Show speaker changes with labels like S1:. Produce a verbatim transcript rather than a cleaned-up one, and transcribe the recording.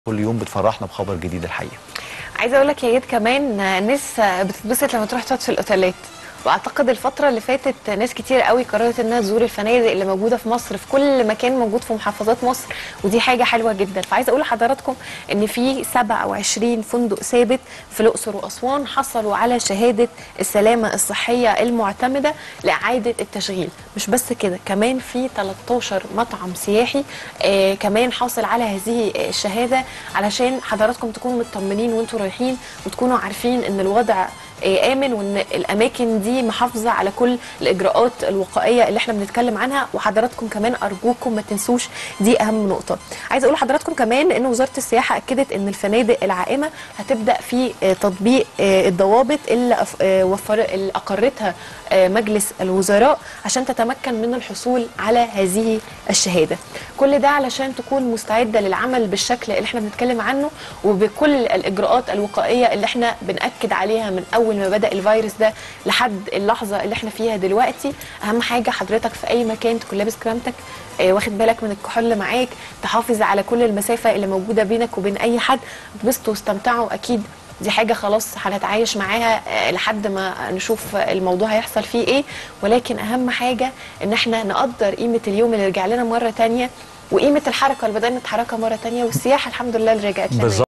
S1: كل يوم بتفرحنا بخبر جديد الحقيقه.
S2: عايزه اقول لك يا جد كمان ناس بتتبسط لما تروح تقعد في الاوتيلات، واعتقد الفتره اللي فاتت ناس كتير قوي قررت انها تزور الفنادق اللي موجوده في مصر في كل مكان موجود في محافظات مصر، ودي حاجه حلوه جدا. فعايزه اقول لحضراتكم ان في سبعة وعشرين فندق ثابت في الاقصر واسوان حصلوا على شهاده السلامه الصحيه المعتمده لاعاده التشغيل. مش بس كده، كمان في تلتاشر مطعم سياحي آه كمان حاصل على هذه الشهاده، علشان حضراتكم تكونوا مطمنين وانتم رايحين وتكونوا عارفين ان الوضع آمن، وان الاماكن دي محافظه على كل الاجراءات الوقائيه اللي احنا بنتكلم عنها. وحضراتكم كمان ارجوكم ما تنسوش، دي اهم نقطه. عايزه اقول لحضراتكم كمان ان وزاره السياحه اكدت ان الفنادق العائمه هتبدا في تطبيق الضوابط اللي وفر اللي اقرتها مجلس الوزراء عشان تتمكن من الحصول على هذه الشهاده. كل ده علشان تكون مستعده للعمل بالشكل اللي احنا بنتكلم عنه وبكل الاجراءات الوقائيه اللي احنا بنأكد عليها من اول ما بدأ الفيروس ده لحد اللحظه اللي احنا فيها دلوقتي. اهم حاجه حضرتك في اي مكان تكون لابس كرامتك، اه واخد بالك من الكحول معاك، تحافظ على كل المسافه اللي موجوده بينك وبين اي حد. اتبسطوا واستمتعوا، اكيد دي حاجه خلاص هنتعايش معاها اه لحد ما نشوف الموضوع هيحصل فيه ايه. ولكن اهم حاجه ان احنا نقدر قيمه اليوم اللي رجع لنا مره ثانيه، وقيمه الحركه اللي بدأنا نتحركها مره ثانيه، والسياحه الحمد لله اللي رجعت لنا.